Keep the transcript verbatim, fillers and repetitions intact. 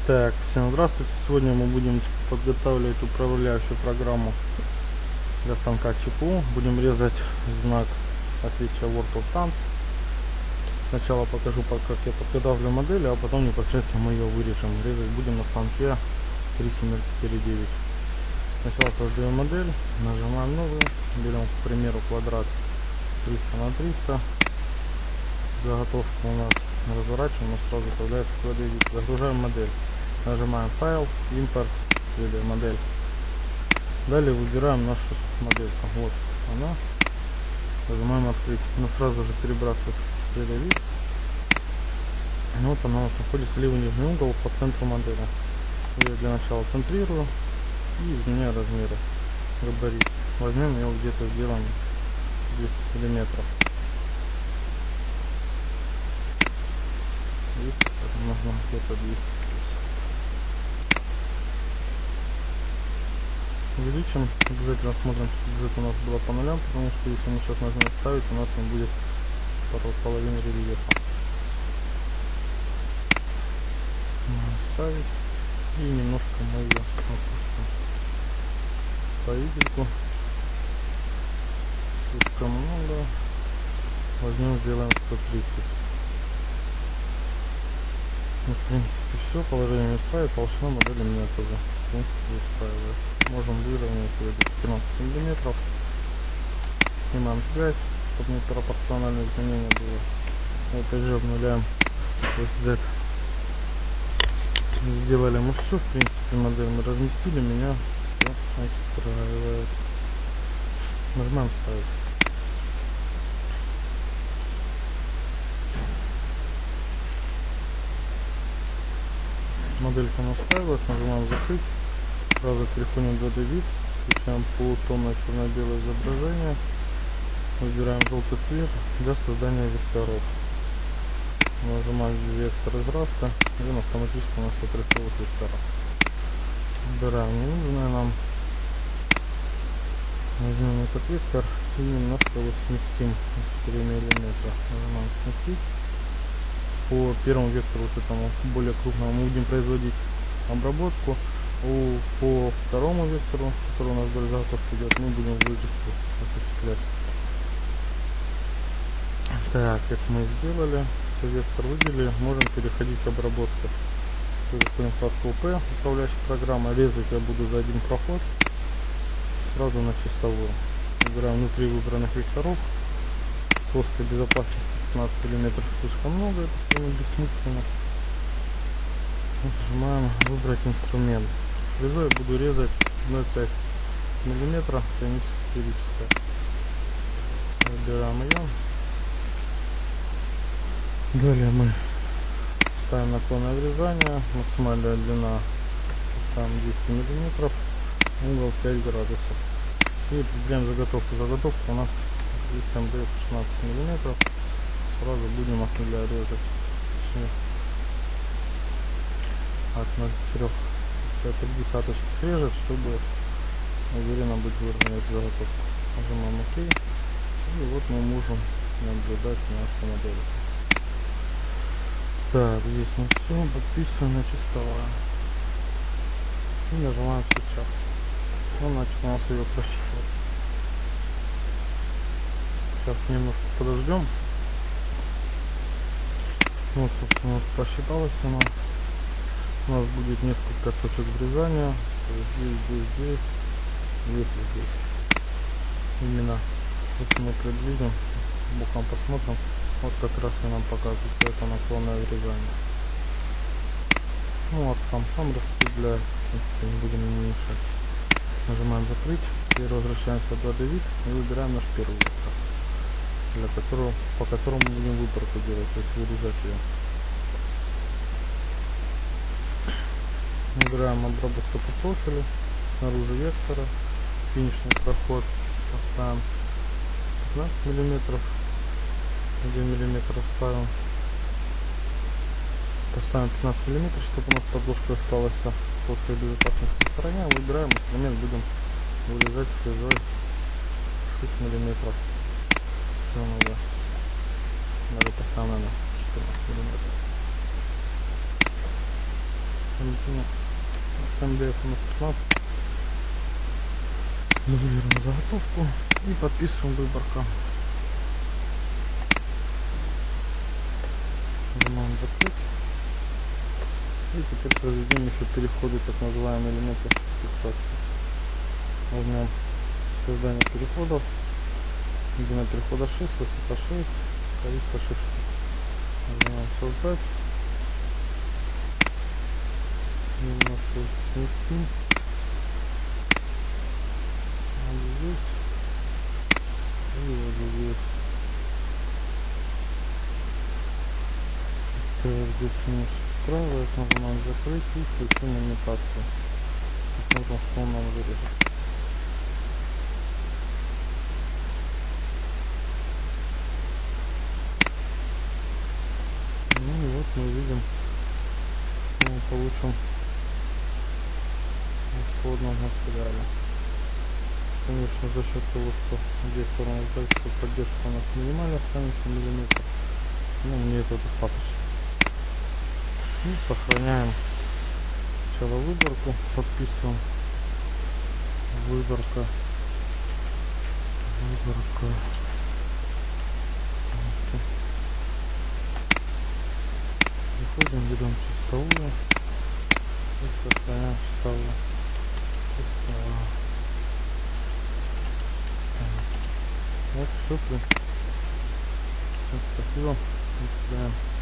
Так, всем здравствуйте. Сегодня мы будем подготавливать управляющую программу для станка ЧПУ. Будем резать знак отличия World of Tanks. Сначала покажу, как я подготавливаю модель, а потом непосредственно мы ее вырежем. Резать будем на станке три семерки теле девять. Сначала создаем модель, нажимаем новую, берем, к примеру, квадрат триста на триста. Заготовка у нас разворачиваем, но сразу появляется складной вид. Загружаем модель. Нажимаем файл, импорт или модель. Далее выбираем нашу модельку. Вот она. Нажимаем открыть. Она сразу же перебрасывает в вид. Вот она у нас находится левый нижний угол по центру модели. Я для начала центрирую и изменяю размеры. Габарит. Возьмем ее где-то, сделаем десять миллиметров. Можно где-то двести. Увеличим, обязательно смотрим, чтобы это у нас было по нулям, потому что если мы сейчас нажмем ставить, у нас он будет половина рельефа. Ставить и немножко мы ее опустим по игельку. Слишком много. Возьмем, сделаем сто тридцать. Ну, в принципе, все, положение устраивает, толщина модели меня тоже в принципе устраивает. Можем выровнять ее до пятнадцати миллиметров. Снимаем связь, чтобы не пропорциональное изменение было. Вот, опять же обнуляем Z. Сделали мы все, в принципе, модель мы разместили, меня все устраивает. Нажимаем ставить. Моделька настраивалась, нажимаем закрыть. Сразу переходим в ди ди вид, включаем полутонное черно-белое изображение, выбираем желтый цвет для создания векторов. Нажимаем вектор израста, и он автоматически у нас отрисовывает вектора. Выбираем ненужное нам, возьмем этот вектор и немножко его сместим на четыре миллиметра. Нажимаем сместить. По первому вектору, вот этому более крупному, мы будем производить обработку. У, по второму вектору, который у нас вдоль заготовки идет, мы будем выжимку осуществлять. Так, это мы сделали. Все, вектор выделили. Можем переходить к обработке. Переходим в вкладку П, управляющая программа. Резать я буду за один проход. Сразу на чистовую. Выбираем внутри выбранных векторов. Плоской безопасности пятнадцать миллиметров слишком много, это станет бессмысленно. Нажимаем выбрать инструмент. Фрезой я буду резать ноль целых пять миллиметра, коническая сферическая. Выбираем ее. Далее мы ставим наклонное врезание, максимальная длина ставим двести миллиметров, угол пять градусов. И определяем заготовку. Заготовка у нас МДФ шестнадцать миллиметров. Сразу будем от нуля резать. От ноль целых три десятых срежет, чтобы уверенно быть выровнять заготовку. Нажимаем ОК. И вот мы можем наблюдать нашу модель. Так, здесь мы все подписываем на чистовая. И нажимаем сейчас. Он начал у нас ее просчитывать. Сейчас немножко подождем. Вот, собственно, просчиталась она. У нас будет несколько точек врезания. Здесь, здесь, здесь, здесь и здесь. Именно, если мы приблизим, боком посмотрим, вот как раз и нам показывает это наклонное врезание. Ну вот там сам распределяет, в принципе, не будем ему мешать. Нажимаем закрыть, теперь возвращаемся в ди ди вид и выбираем наш первый вектор, для которого, по которому мы будем выборку делать, то есть вырезать ее. Выбираем обработку по профилю, снаружи вектора, финишный проход поставим пятнадцать миллиметров, один миллиметр оставим, поставим пятнадцать миллиметров, чтобы у нас подложка осталась в плоской безопасности стороне. Выбираем инструмент, будем вырезать фрезой шесть миллиметров. Все надо, даже поставим на четырнадцать миллиметров. с эм дэ эф пятнадцать. Дублируем заготовку и подписываем выборка. Нажимаем закрыть. И теперь произведем еще переходы, так называемые элементы фиксации. Возьмем создание переходов. Длина перехода шесть, высота шесть, количество шесть. Нажимаем создать. Немножко снести. Вот здесь. И вот здесь. Так, здесь не устраивает. Нажимаем закрыть и включим имитацию. Посмотрим, что он нам вырежет. Ну и вот мы видим, что мы получим в исходном материале. Конечно, за счет того, что здесь сторона дальше поддержка у нас минимально семьдесят миллиметров, ну мне это достаточно. И сохраняем сначала выборку, подписываем выборка, выборка. Переходим, берем чистовую и сохраняем чистовую. Чистовую. Вот, все, спасибо, до свидания.